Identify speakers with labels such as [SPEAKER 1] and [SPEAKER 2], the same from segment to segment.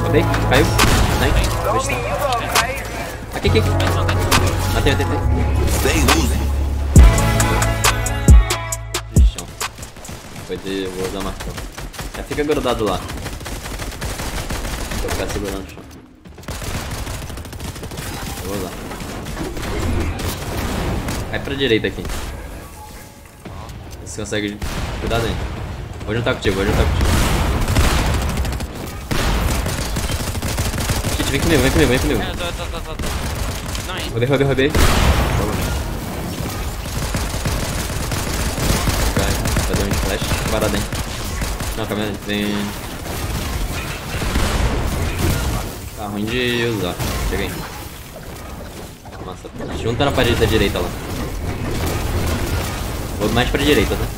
[SPEAKER 1] Rodei, caiu. Tem. Aqui. Matei.
[SPEAKER 2] Stay losing.
[SPEAKER 1] De chão. Vou usar marcão. Já fica grudado lá. Vou ficar segurando o chão. Eu vou usar. Vai pra direita aqui. Você consegue cuidar dele. Vou juntar contigo. Shit, vem comigo.
[SPEAKER 3] Não, hein?
[SPEAKER 1] Roubei. Vai fazer um splash. Parada, hein. Não, calma aí. Vem. Tá ruim de usar. Chega aí. Nossa, junta na parede da direita lá. Vou mais pra direita, tá?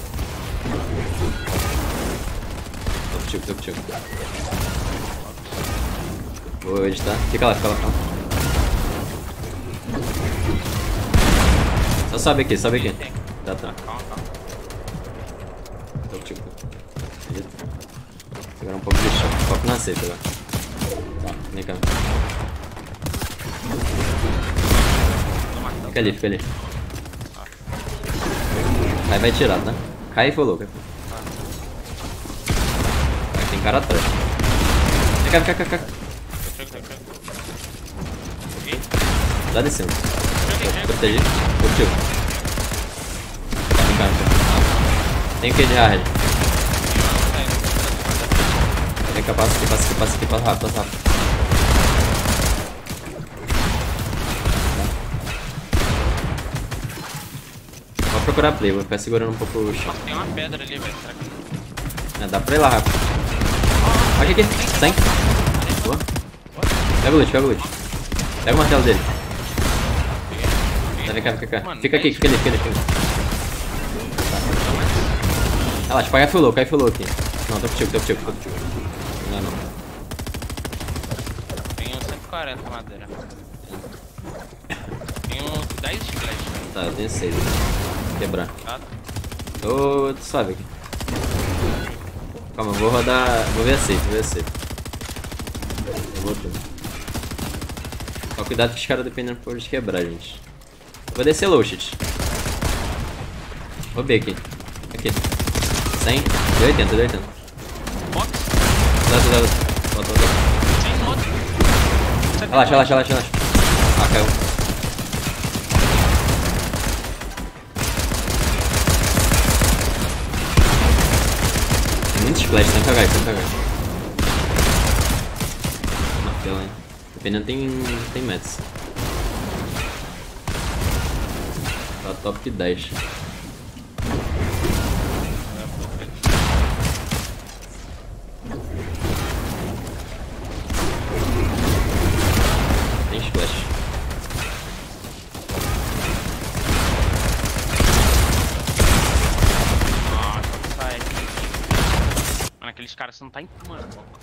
[SPEAKER 1] Tô contigo. Vou editar. Fica lá. Só sobe aqui. Tá.
[SPEAKER 3] Calma.
[SPEAKER 1] Tô contigo. Segurar um pouco de chão. Foco na safe agora. Tá, vem cá. Fica ali. Aí vai tirar, tá? Cai e falou. Tem cara atrás. Vem cá. Tá descendo. Proteger. Curtiu. Vem cá. Tem o que de hard? Vem cá, passa rápido. Vou procurar play, vou ficar segurando um pouco o chão.
[SPEAKER 3] Tem uma pedra ali, velho.
[SPEAKER 1] Dá pra ir lá rápido. Olha aqui, 100. Boa. Pega o loot. Pega o martelo dele. Vem cá.
[SPEAKER 3] Mano,
[SPEAKER 1] Fica aqui. Relaxa, cai full low aqui. Não, tô contigo. Não.
[SPEAKER 3] Tenho 140 madeira. Tenho 10 splash.
[SPEAKER 1] Tá, eu tenho 6. Quebrar.
[SPEAKER 3] Tá?
[SPEAKER 1] Tô suave aqui. Calma, eu vou rodar. Vou ver a safe. Eu vou tudo. Só cuidado que os caras dependendo por de quebrar, gente. Vou descer low, shit. Vou B aqui. 100. De 80.
[SPEAKER 3] Box?
[SPEAKER 1] Volta.
[SPEAKER 3] Tem um outro.
[SPEAKER 1] Relaxa. Ah, caiu. Tem muito splash, tem que cagar. Martelo, hein. Dependendo tem mets. Tá top 10. Tem splash.
[SPEAKER 3] Nossa, sai. Mano, aqueles caras não tá em mano.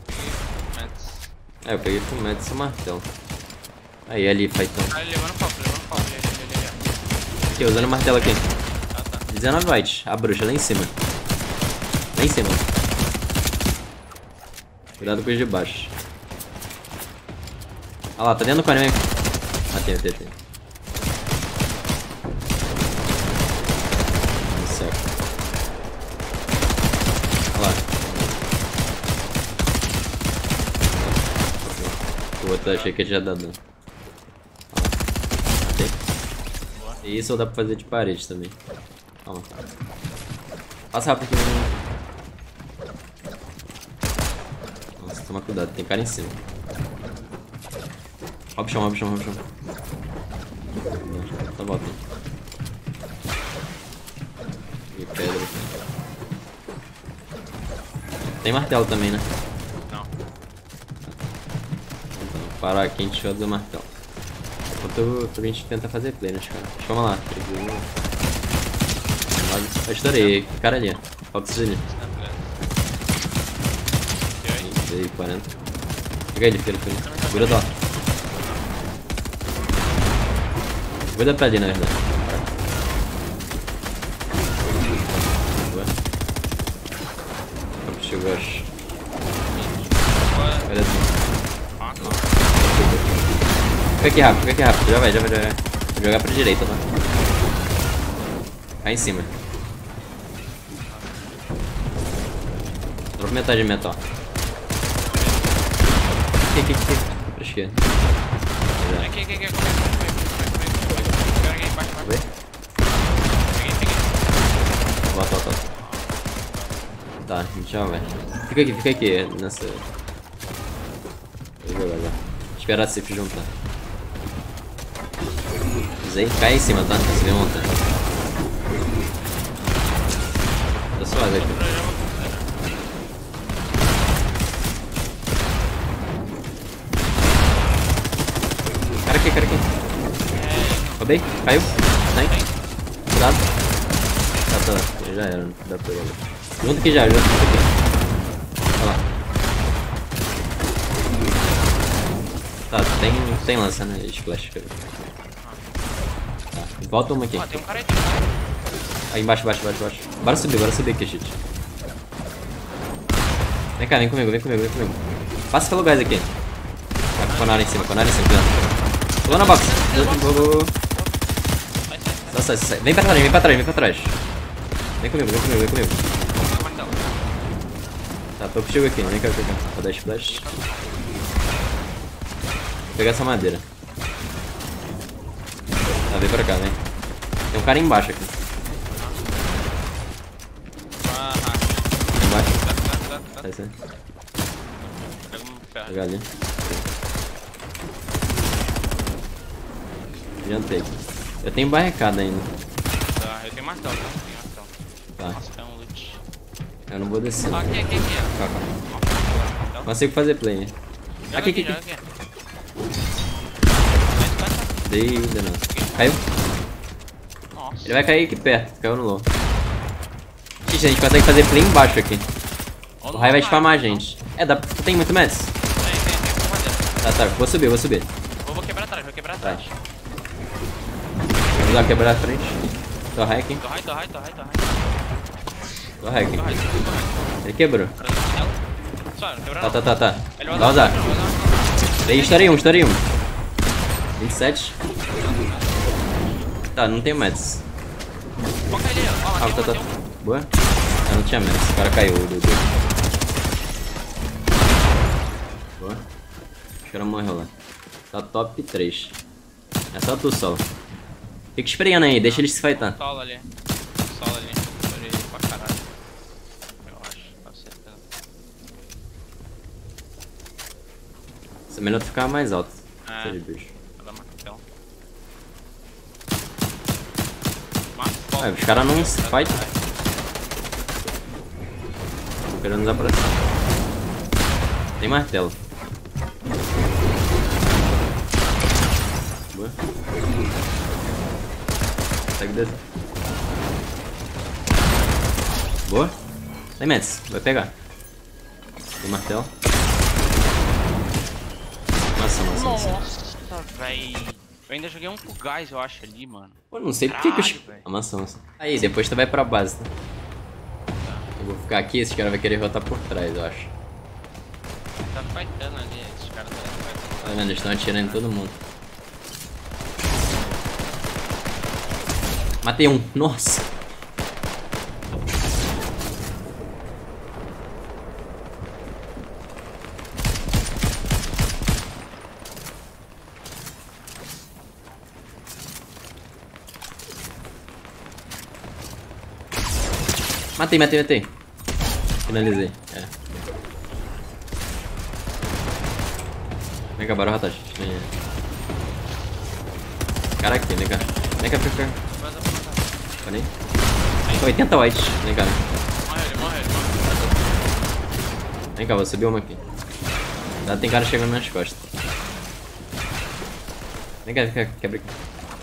[SPEAKER 1] Eu peguei com mets e martelo. Aí, ali, Python.
[SPEAKER 3] Tá levando foco. Ali.
[SPEAKER 1] Aqui, usando o martelo aqui.
[SPEAKER 3] Tá.
[SPEAKER 1] 19 white, a bruxa lá em cima. Cuidado com os de baixo. Olha lá, tá dentro do cone, vem. Ah, tem. Certo. Olha lá. O outro achei que já dá dano. Matei. E isso dá pra fazer de parede também. Calma. Passa rápido aqui. Nossa, toma cuidado, tem cara em cima. Rouba o chão. Tá volta. E pedra aqui. Tem martelo também, né?
[SPEAKER 3] Não.
[SPEAKER 1] Então, parar aqui, a gente vai usar o martelo. Enquanto a gente tenta fazer play, né, cara? Vamos lá. Eu estourei. Que cara ali. Falta isso ali. Dei 40. Pega ele, filho. Segura dó. Cuida pra ali, na verdade. Chegou, acho. Beleza. Fica aqui rápido, fica aqui rápido. Já vai, já vai, já vai. Vou jogar pra direita, tá? Cai em cima. Dropa metade de metal. Aqui. Pra esquerda.
[SPEAKER 3] Aqui. Peguei embaixo.
[SPEAKER 1] Vê?
[SPEAKER 3] Peguei.
[SPEAKER 1] Volta. Tá, tchau, velho. Fica aqui, nessa... Vou jogar já. Esperar a safe juntar. Usei, cai em cima, tá? Você vê ontem. Tá suave aqui. Cara aqui. Rodei, caiu. Né? Cuidado. Tá. Já era, não dá pra ele. Junto aqui já, junto aqui. Olha lá. Tá, tem lança, né? Splash. Tá, volta uma aqui.
[SPEAKER 3] Tem um cara aí.
[SPEAKER 1] Aí embaixo. Bora subir aqui, shit. Vem cá, vem comigo. Passa pelo gás aqui. Vai com a nara em cima, cuidado. Pulou na box. Sai. Vem pra trás. Vem comigo. Tá, tô contigo aqui, vem cá. Vou dar splash. Vou pegar essa madeira. Tá, vem pra cá, vem. Tem um cara embaixo aqui. Embaixo. Sai. Vou pegar ali. Adiantei. Eu tenho barricada ainda.
[SPEAKER 3] Tá, eu tenho martelo,
[SPEAKER 1] Tá.
[SPEAKER 3] Nossa, tem um loot.
[SPEAKER 1] Eu não vou descer.
[SPEAKER 3] Aqui.
[SPEAKER 1] Calma. Consigo fazer play, né? Aqui. Dei, não. Caiu?
[SPEAKER 3] Nossa.
[SPEAKER 1] Ele vai cair aqui perto, caiu no low. Gente, a gente consegue fazer play embaixo aqui. O raio vai spamar a gente. Tem muito meds?
[SPEAKER 3] Tem.
[SPEAKER 1] Tá, vou subir.
[SPEAKER 3] Vou quebrar atrás.
[SPEAKER 1] Vamos lá quebrar a frente. Tô hacking. Tô hacking. Ele quebrou. Tá. Vai usar. Estourei um. 27. Tá, não tenho meds.
[SPEAKER 3] Foca ele, ó.
[SPEAKER 1] Tá. Boa. Não tinha meds. O cara caiu. Boa. Os caras morreu lá. Tá top 3. É só tu solo. Fica esfriando aí, deixa eles se fightar.
[SPEAKER 3] Solo ali. Estourei pra caralho. Eu acho, tá certeza.
[SPEAKER 1] É melhor tu ficar mais alto.
[SPEAKER 3] É.
[SPEAKER 1] De bicho.
[SPEAKER 3] Vou dar martelo.
[SPEAKER 1] Os caras não se fightam. Tô querendo usar pra cima. Tem martelo. Boa. Consegue descer. Boa. Tem meds, vai pegar. Tem martelo. Nossa.
[SPEAKER 3] Nossa, véi. Eu ainda joguei um com gás, eu acho, ali, mano.
[SPEAKER 1] Pô, não sei porque que os...
[SPEAKER 3] Caralho,
[SPEAKER 1] Massa. Aí, depois tu vai pra base, tá? Eu vou ficar aqui, esses caras vão querer voltar por trás, eu acho.
[SPEAKER 3] Tá fightando ali, esses caras tá fightando.
[SPEAKER 1] Tá vendo? Eles estão atirando em todo mundo. Matei um. Nossa. Matei. Finalizei. É. Vem cá, bora rotar. Cara aqui, vem cá. Vem cá. Olha aí. 80 white. Vem cá.
[SPEAKER 3] Morreu.
[SPEAKER 1] Vem cá, vou subir uma aqui. Tem cara chegando nas costas. Vem cá, quebra aqui.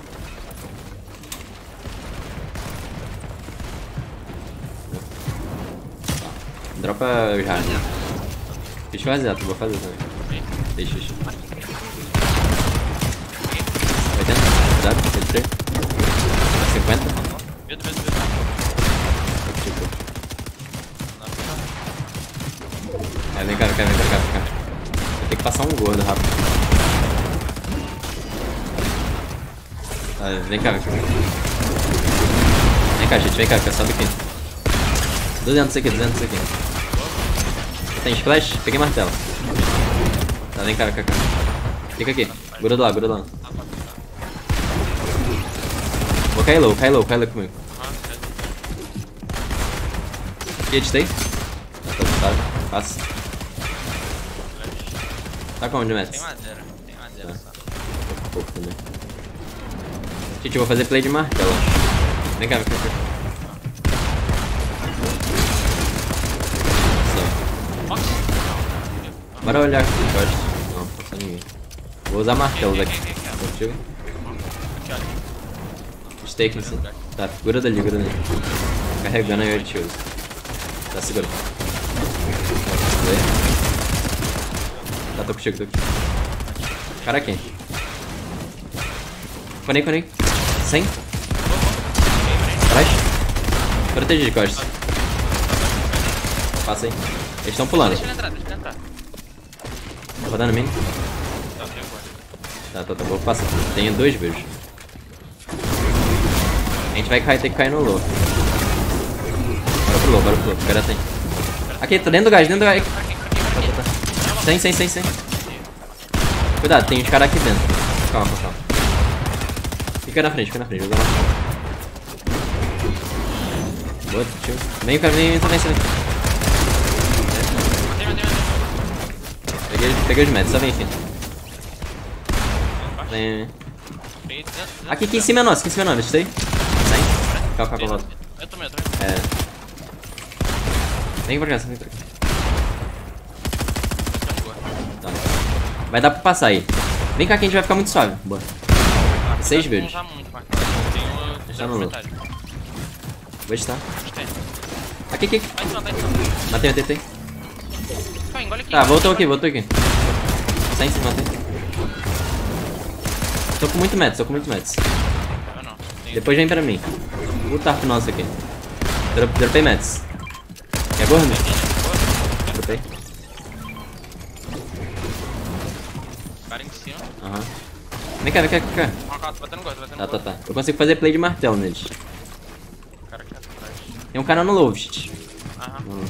[SPEAKER 1] Dropa os hard. Deixa eu fazer, vou fazer também. Deixa. 80, cuidado, 83. 50.
[SPEAKER 3] Medo.
[SPEAKER 1] Vem cá. Vou ter que passar um gordo rápido. Vem cá, vem cá. Vem cá, gente, vem cá, sobe aqui. 200 aqui, 200 aqui. Tem splash? Peguei martelo. Tá, vem cá, vem cá. Fica aqui. Gruda lá, gruda lá. Vou cair low comigo. Hit, tem? Tá, passa. Tá com onde, Mets?
[SPEAKER 3] Tem madeira só.
[SPEAKER 1] Pouco também. Gente, eu vou fazer play de martelo. Vem cá, vem cá. Bora olhar aqui, eu acho. Não, não passa ninguém. Vou usar martelos aqui. Contigo?
[SPEAKER 3] Aqui, olha.
[SPEAKER 1] Stake assim. Tá, segura dali, Carregando aí o tiro. Tá, segura. Tá, tô contigo, Cara aqui. Conei. 100. Atrás. Protege de costas. Passa aí. Eles estão pulando.
[SPEAKER 3] Deixa ele entrar.
[SPEAKER 1] Tá rodando mim? Tá, vou passar. Tenho 2 views. A gente vai ter que cair no low. Bora pro low. O cara tem. Aqui, tá dentro do gás. Tá. 100. Cuidado, tem uns caras aqui dentro. Calma. Fica na frente, vou usar uma. Boa, tio. Vem, também. Peguei os metros, só vem aqui. Vem. Aqui em cima é nosso, gostei? Calma, volta.
[SPEAKER 3] Eu tô.
[SPEAKER 1] Vem pra cá. Tá. Vai dar pra passar aí. Vem cá que a gente vai ficar muito suave. Boa. 6 vezes. Tá no low. Vou estar. Aqui. Matei. Tá, voltou aqui. 100, matei. Tô com muito metros. Depois vem pra mim. O tarp nosso aqui. Dropei metros. Quer gordo? Dropei.
[SPEAKER 3] Cara em cima.
[SPEAKER 1] Aham. Vem cá. Tá. Eu consigo fazer play de martelo neles.
[SPEAKER 3] O cara aqui atrás.
[SPEAKER 1] Tem um cara no low, gente.
[SPEAKER 3] Aham.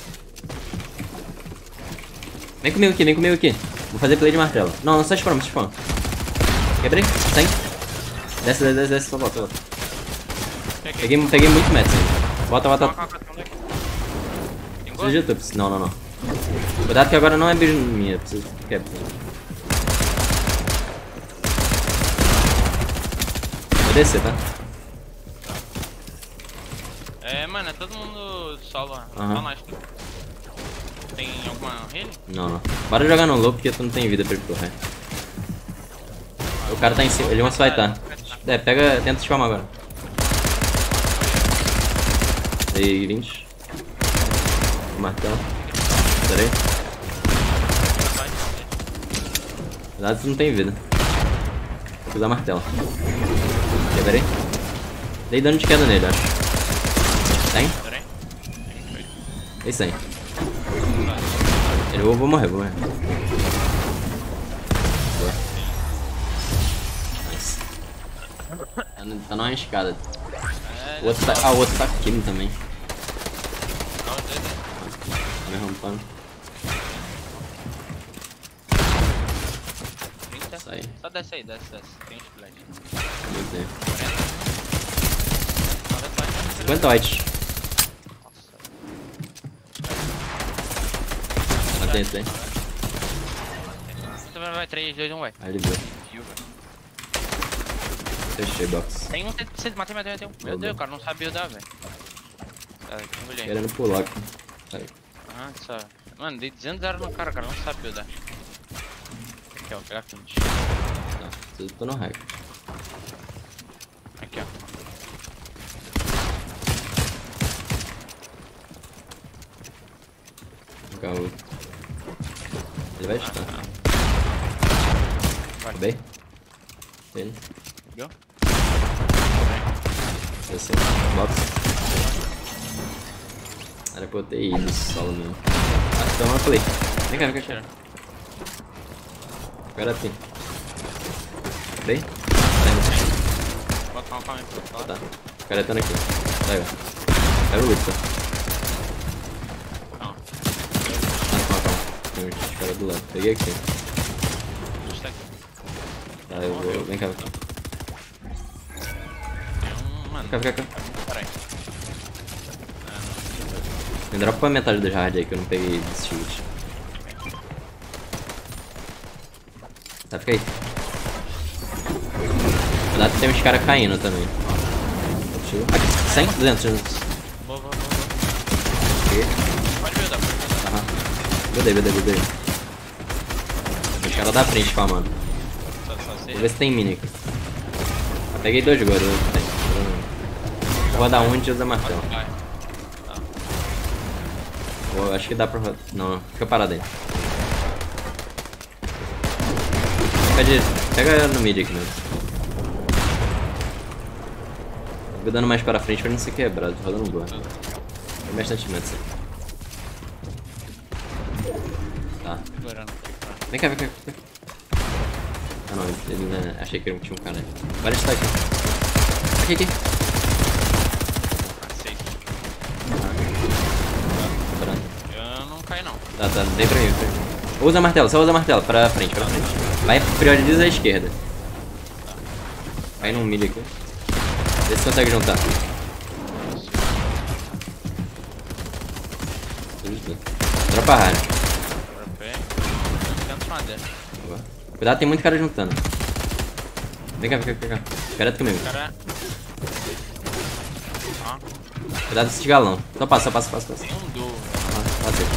[SPEAKER 1] Vem comigo aqui. Vou fazer play de martelo. Não, só spawn. Quebrei? 100. Desce, só volta. Peguei muito metros aí. Volta. Preciso de YouTube. Não. Cuidado que agora não é beijo minha. Preciso quebrar. Vou descer, tá?
[SPEAKER 3] Mano, é todo mundo solo.
[SPEAKER 1] Aham.
[SPEAKER 3] Só nós. Tem alguma healing?
[SPEAKER 1] Não. Bora jogar no low porque tu não tem vida pra ele correr. O cara tá em cima, ele vai fightar. Tenta spamar agora. Dei 20. O martelo. Peraí. Cuidado, tu não tem vida. Vou usar martelo. Quebrei. Dei dano de queda nele, acho. 100? Dei 100. Eu vou morrer. Boa. Nice. Tá numa escada. O outro tá aqui também. Tá me rampando. Sai.
[SPEAKER 3] Só desce aí. Tem splash.
[SPEAKER 1] Meu Deus. 50 white. Matei.
[SPEAKER 3] Vai 3, 2, 1, vai.
[SPEAKER 1] Aí ele viu. Fechei box.
[SPEAKER 3] Tem um TC, matei um. Meu Deus, cara, não sabia dar, velho.
[SPEAKER 1] Querendo pular aqui. Aí.
[SPEAKER 3] Ah, só. Mano, dei 200 no cara, não sabe buildar. Aqui, ó, pegar finish.
[SPEAKER 1] Não, tô no hack.
[SPEAKER 3] Aqui, ó.
[SPEAKER 1] Legal. Ele vai estar. Acabei? Ele.
[SPEAKER 3] Viu?
[SPEAKER 1] Desceu. Box. Era pra eu ter ido solo mesmo. Ah, toma play. Vem cá, tirar. Agora tem. Play?
[SPEAKER 3] calma aí, pro outro lado.
[SPEAKER 1] Tá. Caretando aqui. Pega. Pega o loot, tá?
[SPEAKER 3] Calma.
[SPEAKER 1] Calma. Tem uns caras do lado. Peguei aqui.
[SPEAKER 3] A gente tá aqui.
[SPEAKER 1] Tá, eu vou. Vem cá.
[SPEAKER 3] Tem um. Mano.
[SPEAKER 1] Vem cá.
[SPEAKER 3] Peraí.
[SPEAKER 1] Me dropa pra metade do hard aí que eu não peguei desse chute. Tá, fica aí. Cuidado que tem uns caras caindo também. Aqui, 100, 200.
[SPEAKER 3] Boa.
[SPEAKER 1] Peguei.
[SPEAKER 3] Pode buildar.
[SPEAKER 1] Aham. Buildei. Os caras da frente spamando.
[SPEAKER 3] Só
[SPEAKER 1] Vou ver se tem mini aqui. Peguei 2 agora. Vou dar um e usa martelo.
[SPEAKER 3] Vai.
[SPEAKER 1] Acho que dá pra... Não, fica parado aí. Pega no mid aqui mesmo. Vou dando mais para frente pra não ser quebrado, tô rodando boa. Tem bastante medo isso aqui. Tá.
[SPEAKER 3] Segurando.
[SPEAKER 1] Vem cá. Ah não, ele não... Achei que tinha um cara aí. Agora a gente tá aqui. Aqui.
[SPEAKER 3] Aceito.
[SPEAKER 1] Quebrando.
[SPEAKER 3] Eu não caio não.
[SPEAKER 1] Tá, dei pra mim. Usa martelo, só usa martelo, pra frente. Vai, prioriza a esquerda. Cai num milho aqui. Vê se consegue juntar. Dropa rara.
[SPEAKER 3] Dropei. Dentro madeira.
[SPEAKER 1] Cuidado, tem muito cara juntando. Vem cá. Garanto comigo.
[SPEAKER 3] Cara. Ó.
[SPEAKER 1] Cuidado desse galão. Só passa.
[SPEAKER 3] Tem um duo.
[SPEAKER 1] Passei.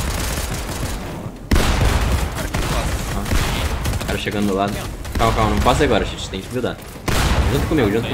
[SPEAKER 3] Cara que foda.
[SPEAKER 1] O cara chegando do lado. Calma, não passa agora, gente. Tem que cuidar. Junto comigo.
[SPEAKER 3] Tá.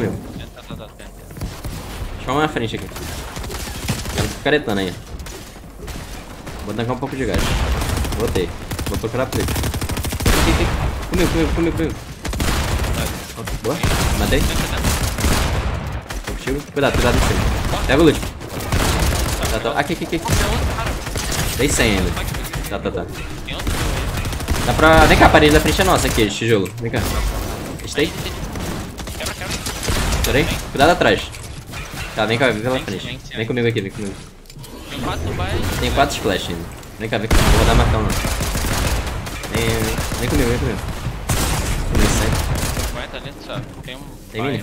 [SPEAKER 1] Deixa eu na frente aqui. Eu tô caretando aí. Vou tancar um pouco de gás. Botei. Vou procurar play. Aqui. Comigo. Boa. Matei. Tô contigo. Cuidado em cima. Pega o loot. Tá. Aqui. Dei 100 ainda. Tá. Dá pra... Vem cá, a parede da frente é nossa aqui, esse tijolo. Vem cá. Estei.
[SPEAKER 3] Quebra.
[SPEAKER 1] Peraí. Cuidado atrás. Tá, vem cá, vem pela frente. Vem comigo aqui.
[SPEAKER 3] Tem 4 bairros.
[SPEAKER 1] Tem 4 splash ainda. Vem cá. Vou rodar martão não. Vem comigo. Comigo
[SPEAKER 3] 50 ali, sabe? Tem um.
[SPEAKER 1] Tem mini?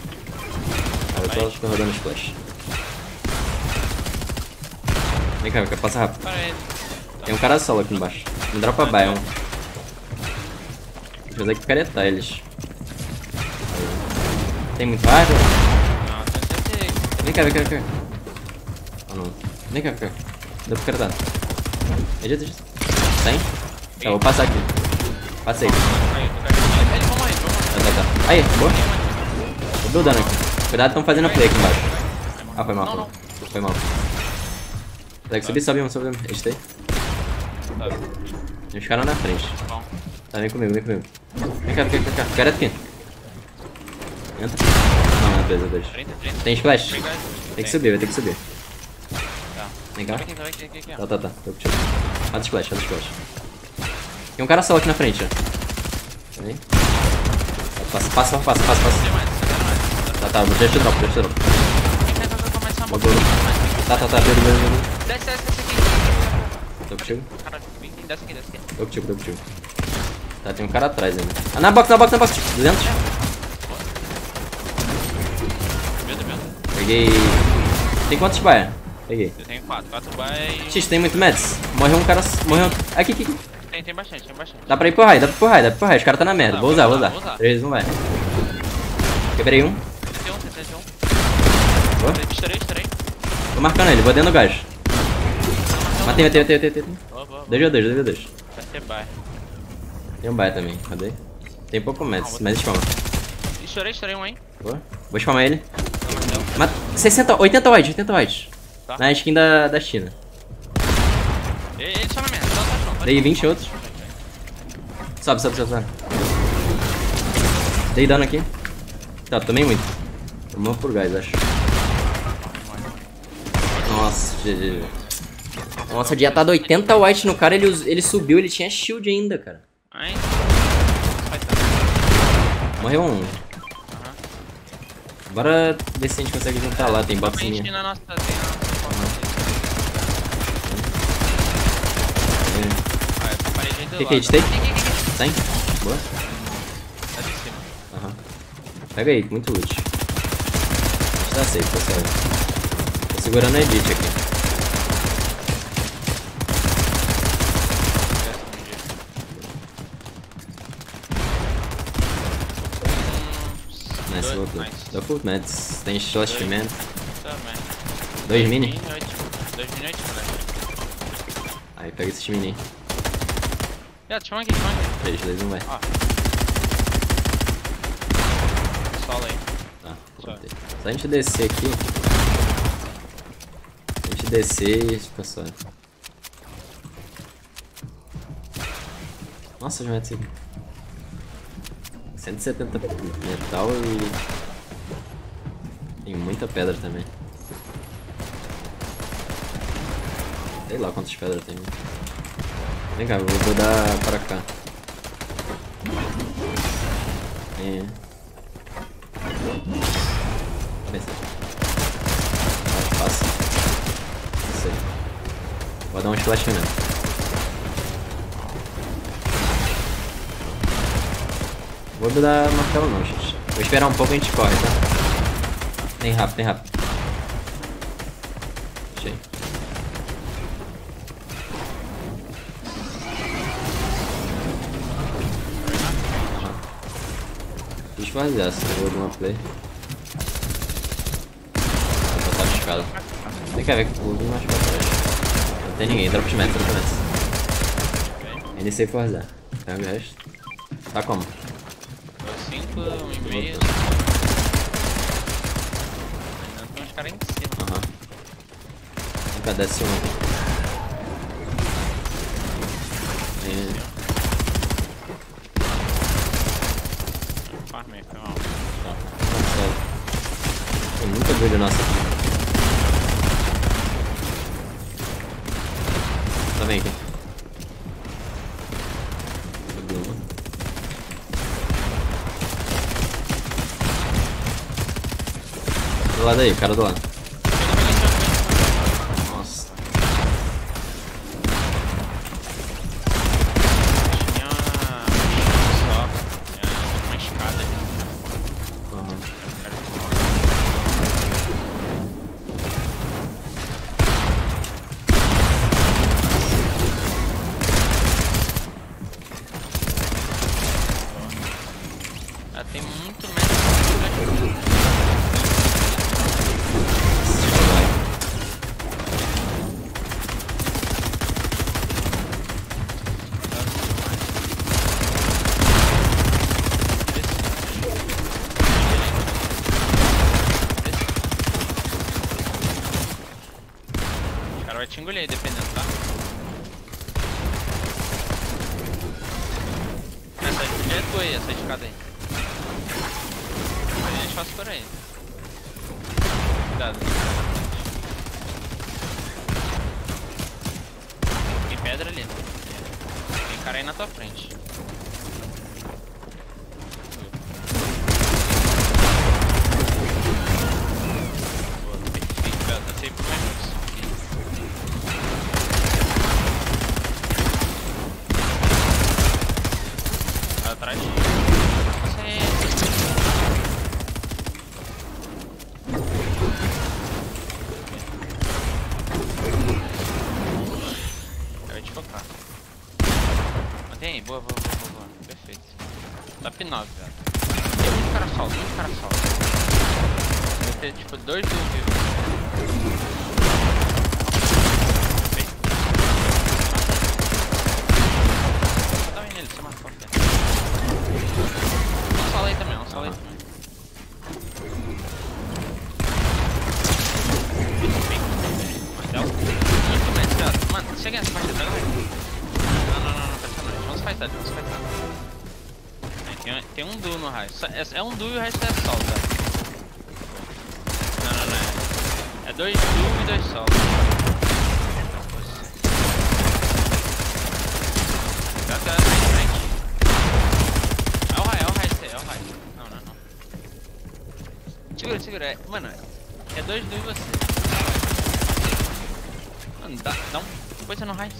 [SPEAKER 1] Eu tô rodando splash. Vem cá, passa rápido.
[SPEAKER 3] Para ele.
[SPEAKER 1] Tem um cara solo aqui embaixo. Me dropa Bion. Deixa eu ter que caretar eles. Tem muito ar?
[SPEAKER 3] Não, tem certeza.
[SPEAKER 1] Vem cá. Ah não. Vem cá. Deu pra caretar. Edita. Tem? Tá, vou passar aqui. Passei.
[SPEAKER 3] Aí, vamos aí.
[SPEAKER 1] Tá. Aí, boa. Tô buildando aqui. Cuidado, estão fazendo play aqui embaixo. Ah, foi mal. Foi mal. Tem que subir, sobe um. Editei.
[SPEAKER 3] Tá.
[SPEAKER 1] Tem uns caras na frente.
[SPEAKER 3] Bom.
[SPEAKER 1] Tá, vem comigo. Vem cá. Careta aqui. Entra. Não, beleza, deixa.
[SPEAKER 3] 30.
[SPEAKER 1] Tem splash? Vai ter que subir.
[SPEAKER 3] Tá.
[SPEAKER 1] Vem cá.
[SPEAKER 3] Aqui.
[SPEAKER 1] Tá. Tô contigo. Faz splash. Tem um cara solo aqui na frente, ó. Vem. Passa.
[SPEAKER 3] Tem mais.
[SPEAKER 1] Tá, vou deixar drop. Bagulho. Tá, beleza.
[SPEAKER 3] Desce aqui.
[SPEAKER 1] Tô contigo.
[SPEAKER 3] Caralho, desce aqui.
[SPEAKER 1] Tô contigo. Tá, tem um cara atrás ainda. Ah, na box. 200.
[SPEAKER 3] Medo.
[SPEAKER 1] Peguei. Tem quantos baia? Peguei.
[SPEAKER 3] Eu tenho 4 bairros.
[SPEAKER 1] X, tem muito meds. Morreu um cara. Aqui.
[SPEAKER 3] Tem bastante.
[SPEAKER 1] Dá pra ir pro raio. Os caras tá na merda. Vou usar. 3, não vai. Quebrei um.
[SPEAKER 3] Tem um.
[SPEAKER 1] Boa.
[SPEAKER 3] Estourei.
[SPEAKER 1] Tô marcando ele, vou dentro do gás. Matei.
[SPEAKER 3] Boa.
[SPEAKER 1] 2v2.
[SPEAKER 3] Vai ter bairro.
[SPEAKER 1] Tem um baia também, cadê? Tem pouco meds, mas spama.
[SPEAKER 3] Estourei um, hein?
[SPEAKER 1] Boa. Vou spamar ele. 80 white.
[SPEAKER 3] Tá.
[SPEAKER 1] Na skin da China.
[SPEAKER 3] Ele só na merda.
[SPEAKER 1] Dei 20 outros. Sobe. Dei dano aqui. Tá, tomei muito. Tomou por gás, acho. Nossa, GG. Nossa, tinha dado 80 white no cara, ele subiu, ele tinha shield ainda, cara.
[SPEAKER 3] Ai.
[SPEAKER 1] Morreu um. Bora ver se a gente consegue juntar lá, tem
[SPEAKER 3] Pra
[SPEAKER 1] box
[SPEAKER 3] gente
[SPEAKER 1] minha.
[SPEAKER 3] na nossa... Tem na nossa porta. Ah, essa parede aí do lado.
[SPEAKER 1] Take.
[SPEAKER 3] Aqui.
[SPEAKER 1] Sai. Boa.
[SPEAKER 3] Tá de cima.
[SPEAKER 1] Aham. Pega aí, muito loot. A gente tá safe, pessoal. Tô segurando a edit aqui. Nice, voltou. Dá full meds. Tem shot man.
[SPEAKER 3] Também.
[SPEAKER 1] 2 mini.
[SPEAKER 3] 2 mini 8, moleque.
[SPEAKER 1] Aí, pega esses mini.
[SPEAKER 3] Tinha um aqui.
[SPEAKER 1] 3, não vai.
[SPEAKER 3] Ó. Solo aí.
[SPEAKER 1] Tá, voltei. Só a gente descer aqui. A gente descer e fica só. Nossa, já meti 170 metal e tem muita pedra também. Sei lá quantas pedras tem. Vem cá, eu vou dar pra cá. É. Pensa. Passa. Não sei. Vou dar um splash mesmo. Vou dar martelo não, gente. Vou esperar um pouco e a gente corre, tá? Tem rápido. Deixa aí. Aham. Deixa eu fazer essa, eu vou dar uma play. Vou botar a escada. Tem que ver que eu vou mais pra trás. Não tem ninguém, drop de metro. Iniciei forçar. Pega o resto. Tá como?
[SPEAKER 3] 5, 1,5. Ainda tem uns caras em cima.
[SPEAKER 1] Aham. Vem cá, desce um.
[SPEAKER 3] Farmei, foi mal.
[SPEAKER 1] Tá. Tem muita build nossa aqui. Tá bem aqui. Do lado aí, cara do lado. Nossa.
[SPEAKER 3] Tinha uma escada ali.
[SPEAKER 1] Aham.
[SPEAKER 3] Tem muito metro. O cara vai te engolir aí, dependendo, tá? Essa é tua aí, essa escada aí. Mas a gente faz por aí. Cuidado. Tem pedra ali. Tem cara aí na tua frente. Boa, perfeito, velho. Tá sempre mais isso. Tá atrás de... Mantém aí, boa. Perfeito. Top 9, velho. Tem muito cara solto. Vai ter tipo 2 do vivo. Dá um nele, você marcou aqui. Um solo aí também, Martelo. Muito bem, mano, chega nessa parte dela. Vamos fightar. Tem um duo no raio. É um duo e o resto é solo, velho. Não. É 2 duo e 2 solo. Já tá na frente. É o raio. Não. Segura. segura. Mano, é 2 e você. Mano, dá coisa no raio.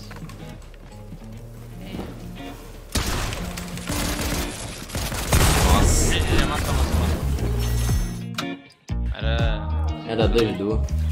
[SPEAKER 1] Nossa.
[SPEAKER 3] Já matou.
[SPEAKER 1] Era 2 duo.